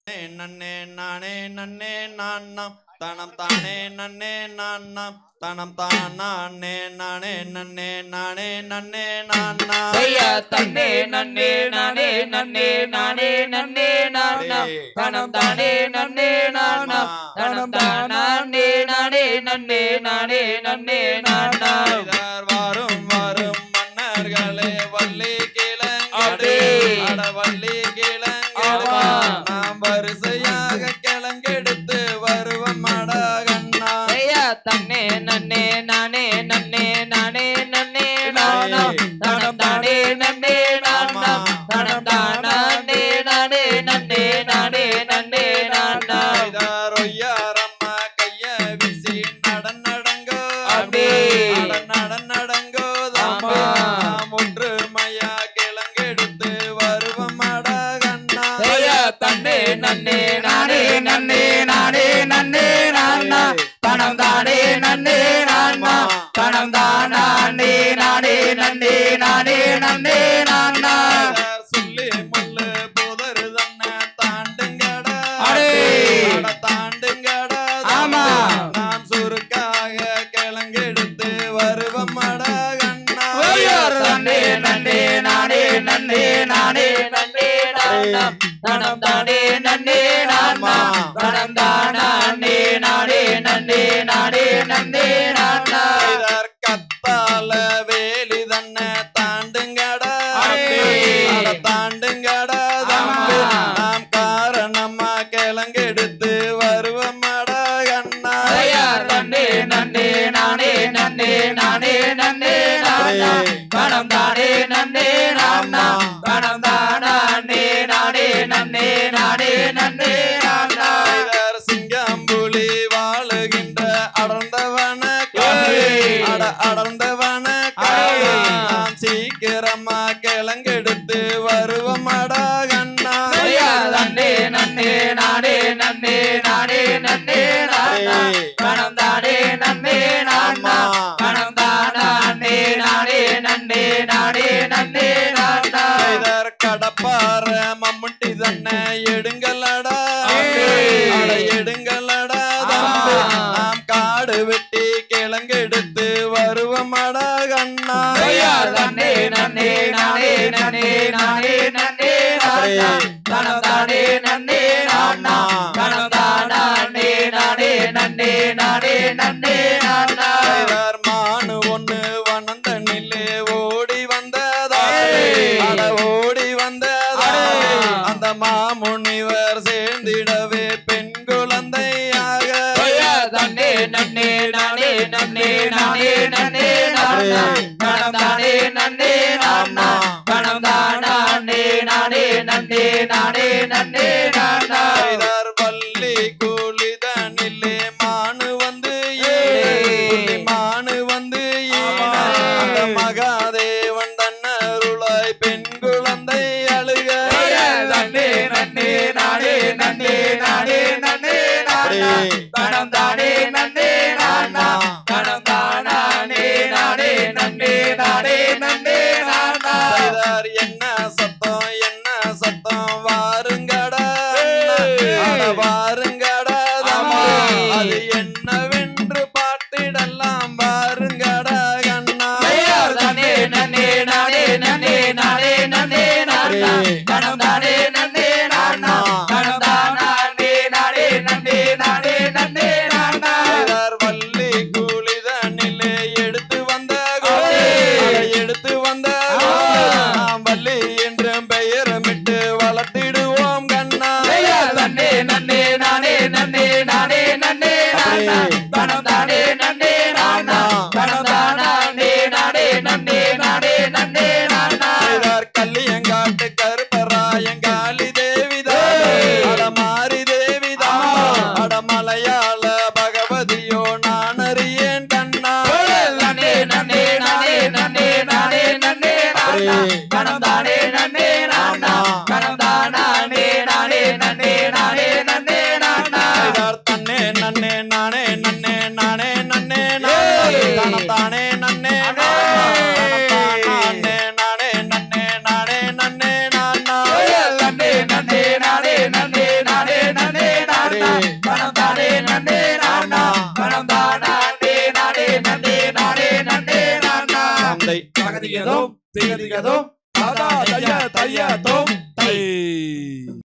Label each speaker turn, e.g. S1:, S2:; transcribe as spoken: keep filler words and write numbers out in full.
S1: நன்னே நானே நன்னே நான்னம் தனம் தானே நன்னே நான்னம் தனம் தானே நானே நன்னே நானே நன்னே நான்னா
S2: செய்ய தன்னே நன்னே நானே நன்னே நானே நன்னே நான்னம் தனம் தானே நன்னே நான்னம் தனம் தானே நானே நன்னே நானே நன்னே நான்னா
S1: வரும் வரும் மன்னர்களே வள்ளி கிழங்கெடு அட வள்ளி கிழங்கெடு நாம் வரிசையாக கிழங்கெடுத்து வருவோம் அடகண்ணா
S2: செய்ய தன்னே நன்னே நானே நன்னே நானே நன்னே நான்னம் தனம் தானே நன்னே நான்னம் தனம் தானே நானே நன்னே நானே நன்னே நான்னா
S1: ரொய்யாரம்மா கைய வீசி நடன் நடங்கோ
S2: அப்படி
S1: நடன் நடங்கோ ஒற்றுமையா கிழங்கெடுத்து வருவோம் அடகண்ணா
S2: செய்ய தன்னே நன்னே நானே நன்னே நானே நன்னே நான்னா தனம் தானே நன்னே நான்னா தனம் தானே நானே நன்னே நானே நன்னே நான்னா
S1: சொல்லி முள்ளு புதரு தன்ன தாண்டுங்கடா தாண்டுங்கடா
S2: ஆமா
S1: நாம் சுருக்காக கிழங்கெடுத்து வருவோம் அடகண்ணா
S2: தன்னே நன்னே நானே நன்னே நானே நன்னே நான்னா தனம் தானே நன்னே நான்னா தனம் தானே நானே நன்னே நானே நன்னே நான்னா
S1: கத்தால வேலி தன்ன தாண்டுங்கடா தாண்டுங்கடா நாம் காரணமா கிழங்கெடுத்து வருவோம் அடகண்ணா
S2: தன்னே நன்னே நானே நன்னே நானே நன்னே நான்னா தனம் தானே நன்னே நான்னா தனம் தானே நானே நன்னே நானே நன்னே நான்னா
S1: சிங்கம்புலி வாழுகின்ற அடர்ந்தவன அட அடர்ந்தவன நாம் சீக்கிரமா கிழங்கெடுத்து வருவோம் அடகண்ணா
S2: தன்னே நன்னே நானே நன்னே நானே நன்னே நான்னா தனம் தானே நன்னே நான்னா தனம் தானே நானே நன்னே நானே நன்னே நான்னா
S1: கடப்பார மம்முட்டி தன்னை எடுங்களடா எடுங்களடா நாம் காடு வெட்டி கிழங்கெடுத்து வருவோம் அடகண்ணா
S2: தன்னே நன்னே நானே நன்னே நானே நன்னே நான்னா தனம் தானே நன்னே நான்னா தனம் தானே நானே நன்னே நானே நன்னே நான்னா
S1: மானு ஒண்ணு வனந்த நிலே ஓடி வந்ததா அட ஓடி வந்ததா அந்த மாமுனிவர் சேர்ந்திடவே பெண் குழந்தையாக
S2: தன்னே நன்னே நானே நன்னே நானே நன்னே நான்னா தனம் தானே நன்னே நான்னா தனம் தானே நானே நன்னே நானே நன்னே நான்னா
S1: வள்ளி கூலிதனிலே மானு வந்து மானு வந்து அந்த மகாதேவன் தன்னருளாய் பெண் குழந்தை அழுக
S2: தன்னே நன்னே நானே நன்னே நானே நன்னே நான்னா தனம் தானே நன்னே நான்னா தனம் தானே நானே நன்னே திகதிகதோம் திகதிகதோம் ததா தைய தைய தோம் தை